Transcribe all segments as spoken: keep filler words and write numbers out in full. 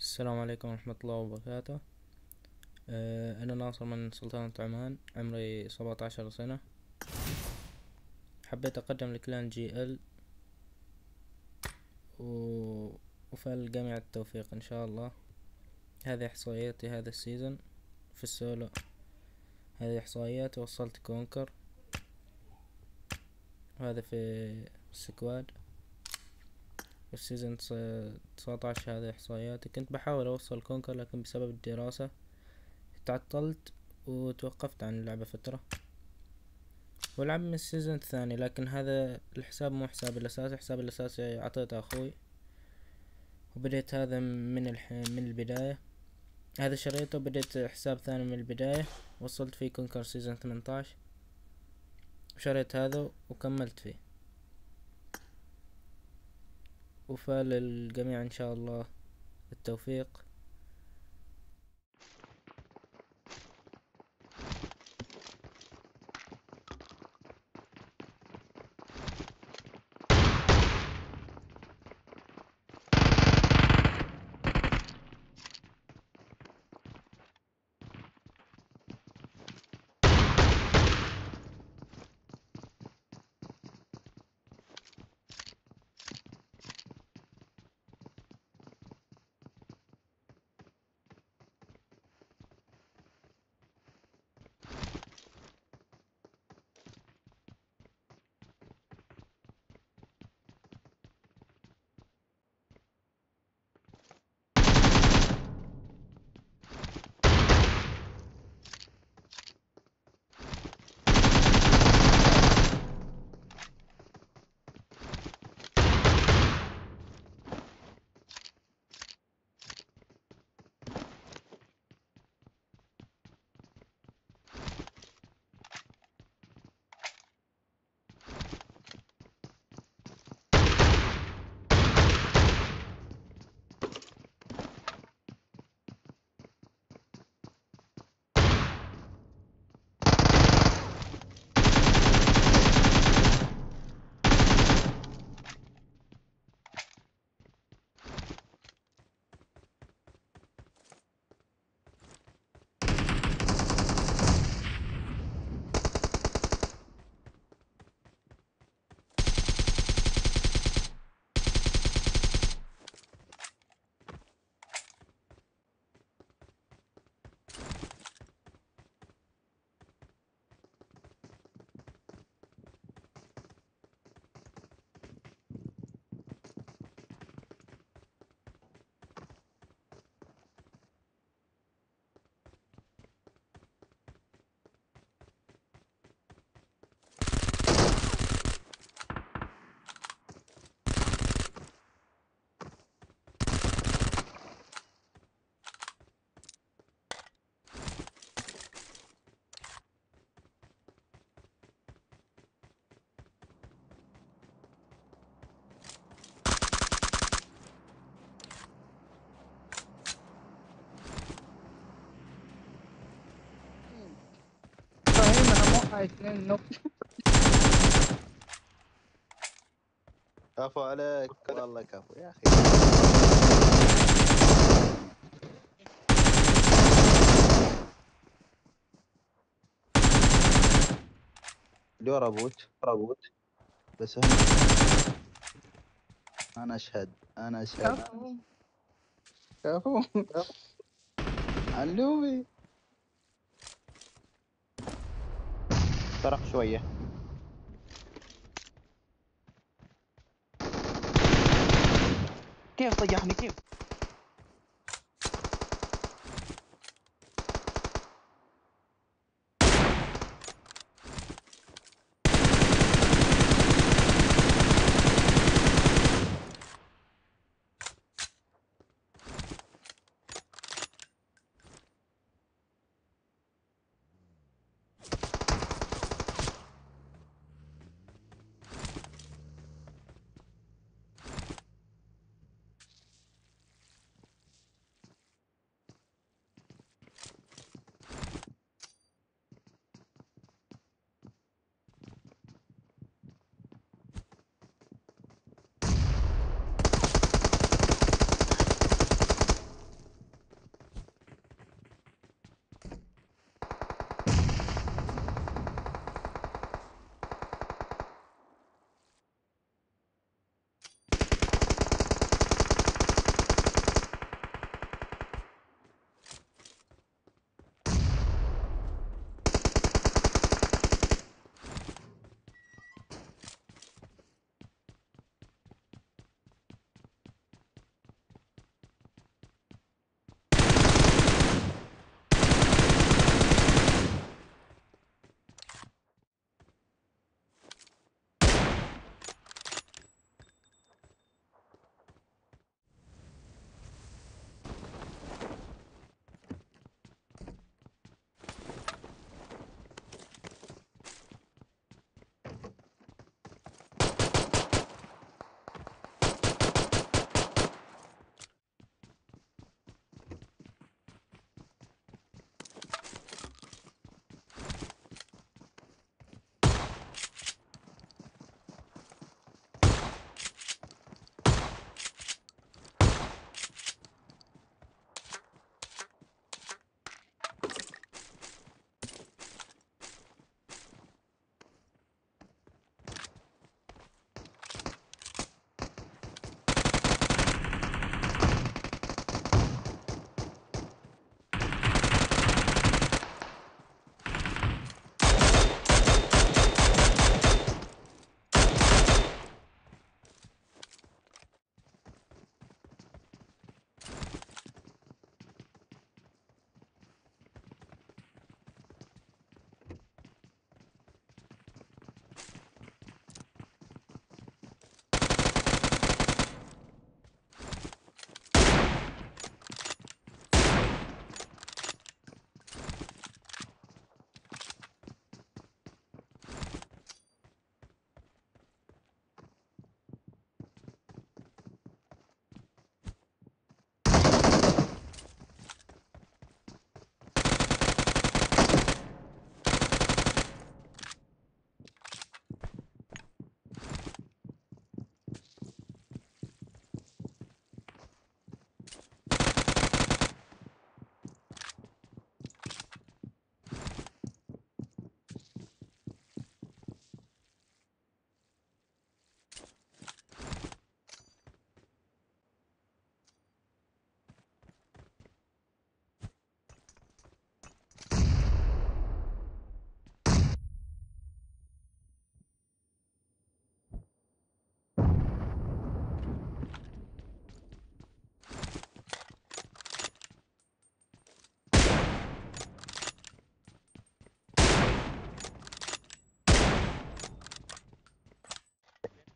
السلام عليكم ورحمة الله وبركاته. أه أنا ناصر من سلطنة عمان، عمري سبعة عشر سنة. حبيت أقدم لكلان جي ال و... وفالجميع التوفيق إن شاء الله. هذه إحصائياتي هذا السيزن في السولو. هذه إحصائياتي، وصلت كونكر، وهذا في السكواد. والسيزن تسعة عشر هذه إحصائياتي. كنت بحاول أوصل كونكر، لكن بسبب الدراسة تعطلت وتوقفت عن اللعبة فترة، ولعب من السيزون الثاني. لكن هذا الحساب مو حسابي الأساسي، حسابي الأساسي عطيته أخوي، وبديت هذا من الح... من البداية. هذا شريته، بديت حساب ثاني من البداية، وصلت فيه كونكر سيزون ثمانية عشر، وشريت هذا وكملت فيه. وفالجميع إن شاء الله التوفيق. اثنين نوك. كفو عليك والله، كفو يا اخي. اللي ورا بوت رابوت بس هم. انا اشهد انا اشهد كفو كفو علومي. فرق شويه. كيف طيحني كيف؟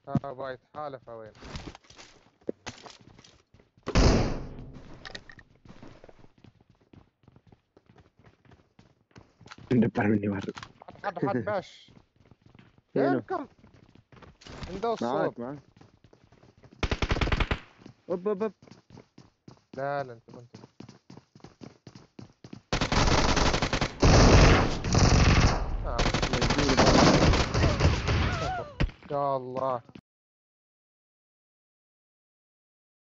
اه بايت حالفه وين؟ ندبر مني ورد. حد حد حد باش فينو؟ فينكم؟ عنده الصوت. معاك معاك. اوب اوب اوب. لا لا انتم انتم آه. يا يا الله